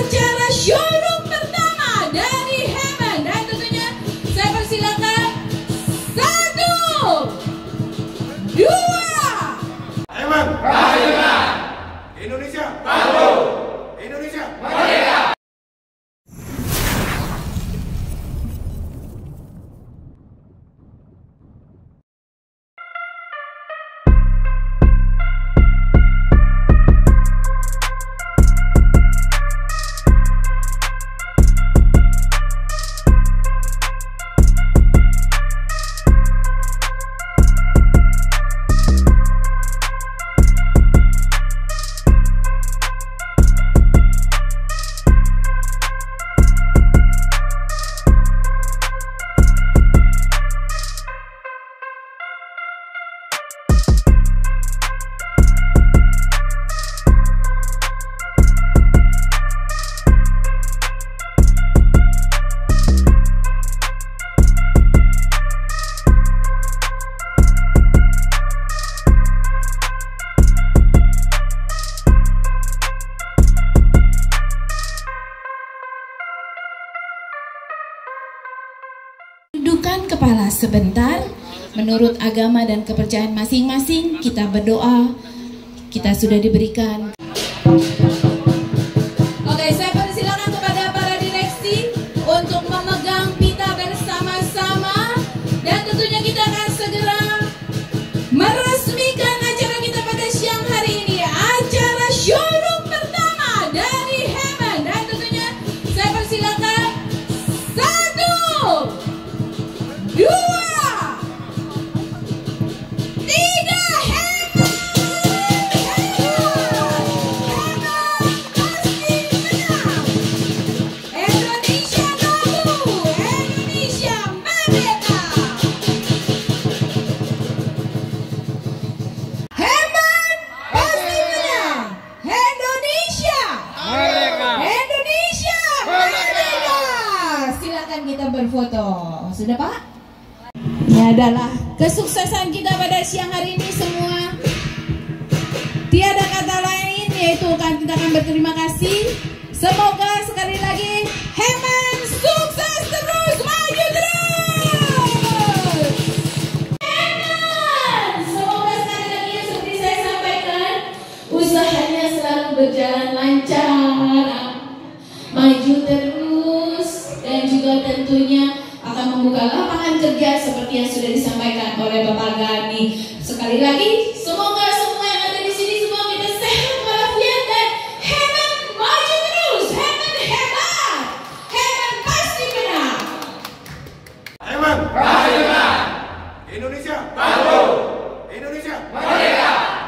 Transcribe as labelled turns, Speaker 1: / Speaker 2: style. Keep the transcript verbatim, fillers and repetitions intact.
Speaker 1: acara showroom pertama dari Hemen. Dan tentunya saya persilakan satu, dua.
Speaker 2: Hemen, Merdeka! Indonesia, Maju! Indonesia, Merdeka!
Speaker 1: Tundukkan kepala sebentar. Menurut agama dan kepercayaan masing-masing, kita berdoa. Kita sudah diberikan. Oke, saya persilakan kepada para direksi untuk memegang pita bersama-sama. Dan tentunya kita akan segera meresmikan acara kita pada siang hari ini. Acara showroom pertama dari Hemen. Dan tentunya saya persilakan satu, dua, tiga. Hemen, Hemen pasti menang. Indonesia merdeka. Hemen, Indonesia merdeka. Indonesia merdeka. Silakan kita berfoto. Sudah, Pak? Ini adalah kesuksesan kita pada siang hari ini semua. Tiada kata lain yaitu kan kita akan berterima kasih. Semoga sekali lagi Hemen sukses terus, maju terus. Hemen, semoga sekali lagi seperti saya sampaikan, usahanya selalu berjalan lancar, maju terus, dan juga tentunya akan membuka lapangan kerja seperti yang sudah disampaikan oleh Bapak Gani. Sekali lagi, semoga semua yang ada di sini semua kita sehat walafiat dan Hemen maju terus. Hemen hebat. Hemen pasti menang.
Speaker 2: Hemen, Merdeka! Indonesia, Maju! Indonesia, Merdeka!